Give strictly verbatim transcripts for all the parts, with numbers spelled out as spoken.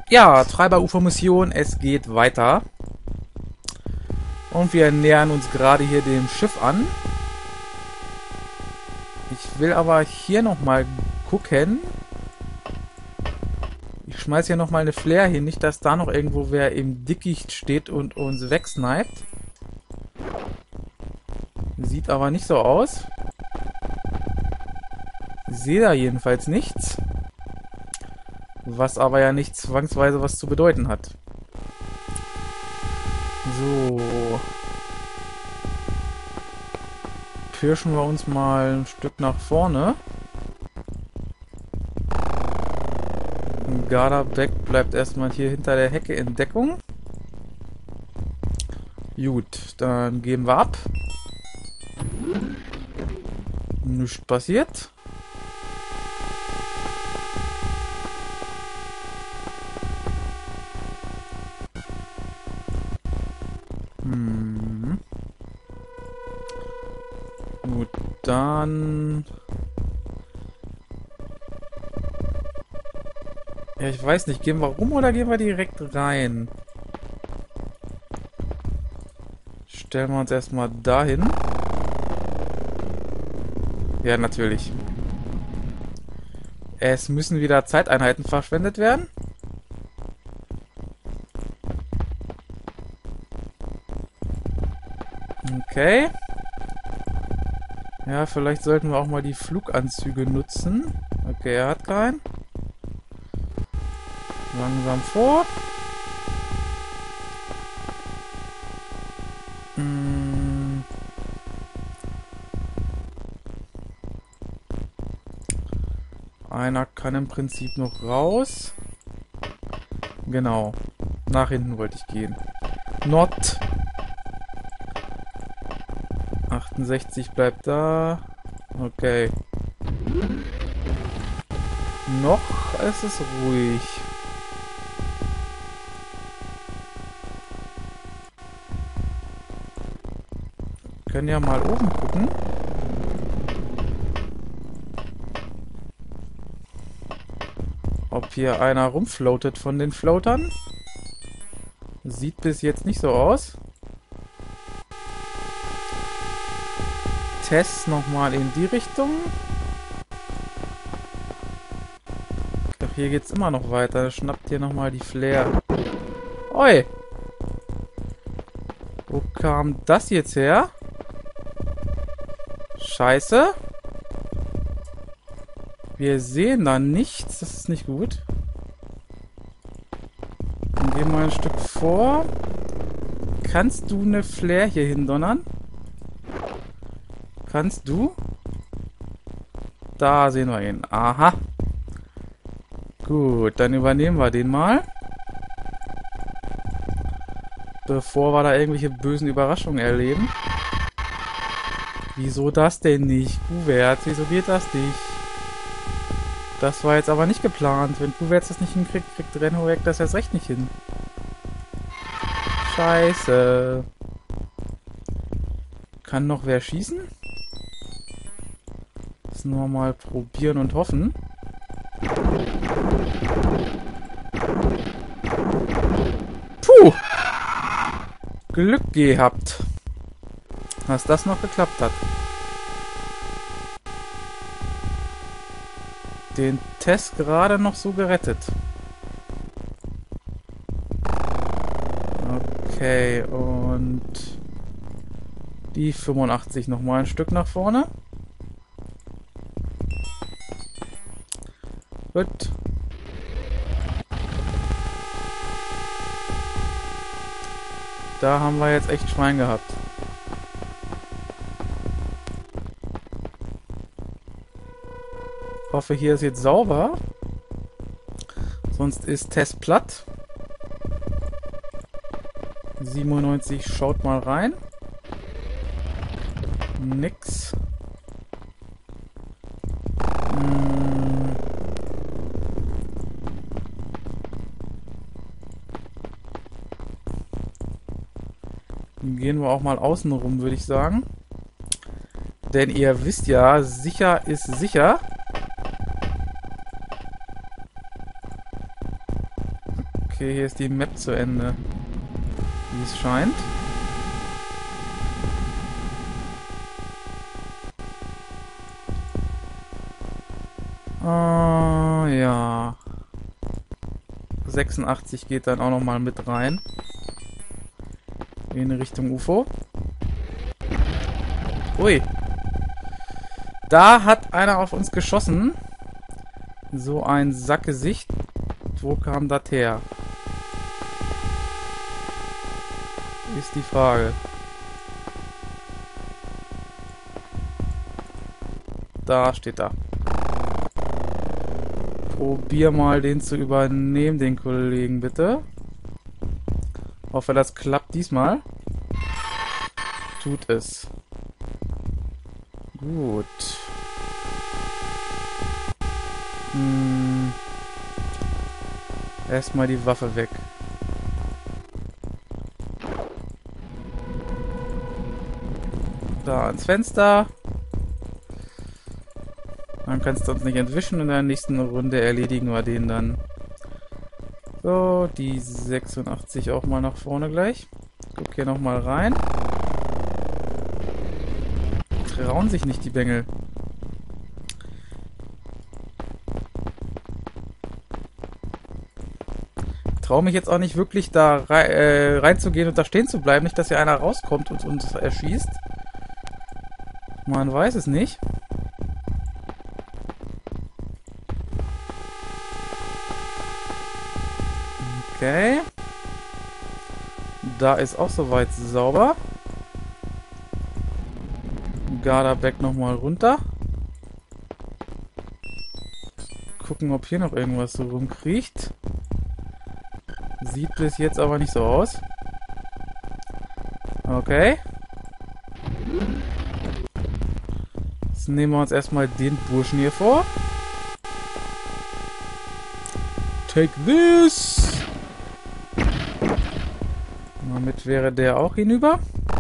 Ja, Treiber-U F O-Mission, es geht weiter. Und wir nähern uns gerade hier dem Schiff an. Ich will aber hier nochmal gucken. Ich schmeiß hier nochmal eine Flare hin, nicht dass da noch irgendwo wer im Dickicht steht und uns wegsniped. Sieht aber nicht so aus. Ich sehe da jedenfalls nichts. Was aber ja nicht zwangsweise was zu bedeuten hat. So. Pirschen wir uns mal ein Stück nach vorne. Garderbeck bleibt erstmal hier hinter der Hecke in Deckung. Gut, dann geben wir ab. Nichts passiert. Hm. Gut, dann... Ja, ich weiß nicht, gehen wir rum oder gehen wir direkt rein? Stellen wir uns erstmal dahin. Ja, natürlich. Es müssen wieder Zeiteinheiten verschwendet werden. Okay. Ja, vielleicht sollten wir auch mal die Fluganzüge nutzen. Okay, er hat keinen. Langsam vor. Hm. Einer kann im Prinzip noch raus. Genau. Nach hinten wollte ich gehen. Not. achtundsechzig bleibt da. Okay. Noch ist es ruhig. Wir können ja mal oben gucken. Ob hier einer rumfloatet von den Floatern. Sieht bis jetzt nicht so aus. Test nochmal in die Richtung. Ach, hier geht's immer noch weiter. Schnappt hier nochmal die Flare. Oi! Wo kam das jetzt her? Scheiße. Wir sehen da nichts. Das ist nicht gut. Dann gehen wir mal ein Stück vor. Kannst du eine Flare hier hindonnern? Kannst du? Da sehen wir ihn. Aha. Gut, dann übernehmen wir den mal. Bevor wir da irgendwelche bösen Überraschungen erleben. Wieso das denn nicht? Kuverts, wieso geht das nicht? Das war jetzt aber nicht geplant. Wenn Kuverts das nicht hinkriegt, kriegt Renhoek das erst recht nicht hin. Scheiße. Kann noch wer schießen? Das nur mal probieren und hoffen. Puh! Glück gehabt, dass das noch geklappt hat. Den Test gerade noch so gerettet. Okay, und die fünfundachtzig nochmal ein Stück nach vorne. Gut. Da haben wir jetzt echt Schwein gehabt. Ich hoffe, hier ist jetzt sauber. Sonst ist Test platt. siebenundneunzig, schaut mal rein. Nix. Hm. Gehen wir auch mal außen rum, würde ich sagen. Denn ihr wisst ja, sicher ist sicher. Okay, hier ist die Map zu Ende. Wie es scheint. Oh, ja. sechsundachtzig geht dann auch nochmal mit rein. In Richtung U F O. Ui. Da hat einer auf uns geschossen. So ein Sackgesicht. Wo kam das her? Ist die Frage. Da steht er. Probier mal den zu übernehmen, den Kollegen, bitte. Hoffe, das klappt diesmal. Tut es. Gut. Hm. Erstmal die Waffe weg. Da ans Fenster. Dann kannst du uns nicht entwischen. In der nächsten Runde erledigen wir den dann. So, die sechsundachtzig auch mal nach vorne gleich. Guck hier nochmal rein. Trauen sich nicht die Bengel. Traue mich jetzt auch nicht wirklich da rei äh, reinzugehen und da stehen zu bleiben. Nicht, dass hier einer rauskommt und uns erschießt. Man weiß es nicht. Okay. Da ist auch soweit sauber. Garderback nochmal runter. Gucken, ob hier noch irgendwas so rumkriecht. Sieht bis jetzt aber nicht so aus. Okay. Jetzt nehmen wir uns erstmal den Burschen hier vor. Take this! Damit wäre der auch hinüber.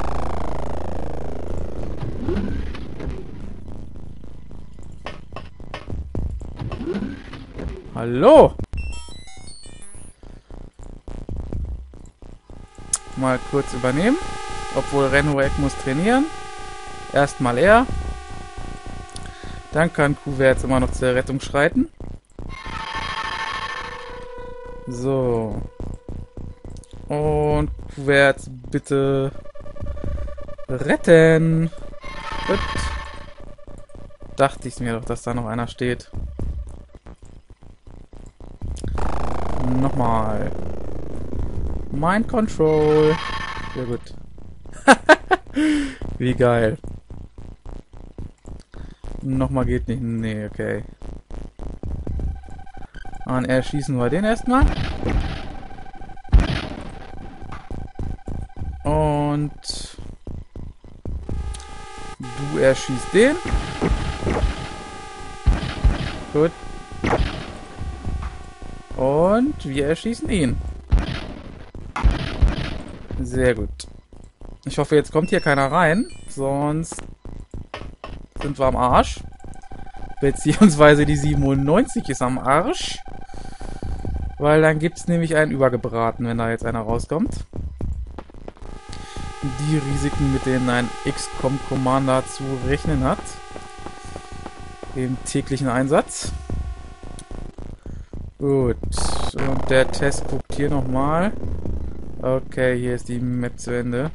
Hallo! Mal kurz übernehmen. Obwohl Renhoek muss trainieren. Erstmal er. Dann kann Kuverts immer noch zur Rettung schreiten. So. Und Kuverts bitte retten. Gut. Dachte ich mir doch, dass da noch einer steht. Nochmal. Mind Control. Sehr gut. Wie geil. Nochmal geht nicht. Nee, okay. An erschießen wir den erstmal. Und du erschießt den. Gut. Und wir erschießen ihn. Sehr gut. Ich hoffe, jetzt kommt hier keiner rein. Sonst sind wir am Arsch. Beziehungsweise die siebenundneunzig ist am Arsch. Weil dann gibt es nämlich einen übergebraten, wenn da jetzt einer rauskommt. Die Risiken, mit denen ein X COM-Commander zu rechnen hat. Im täglichen Einsatz. Gut. Und der Test guckt hier nochmal. Okay, hier ist die Map zu Ende.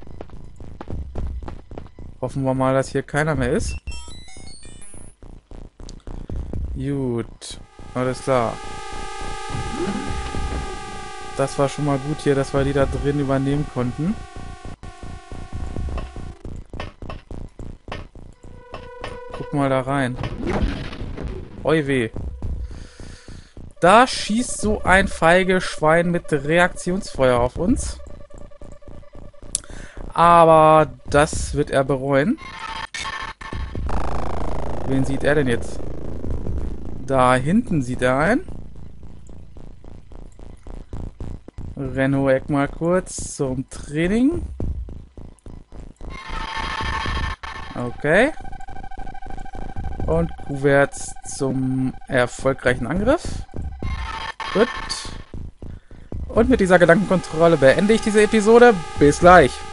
Hoffen wir mal, dass hier keiner mehr ist. Gut. Alles klar. Das war schon mal gut hier, dass wir die da drin übernehmen konnten. Guck mal da rein. Oi weh. Da schießt so ein feige Schwein mit Reaktionsfeuer auf uns. Aber das wird er bereuen. Wen sieht er denn jetzt? Da hinten sieht er einen. Renhoek mal kurz zum Training. Okay. Und Kuverts zum erfolgreichen Angriff. Gut. Und mit dieser Gedankenkontrolle beende ich diese Episode. Bis gleich.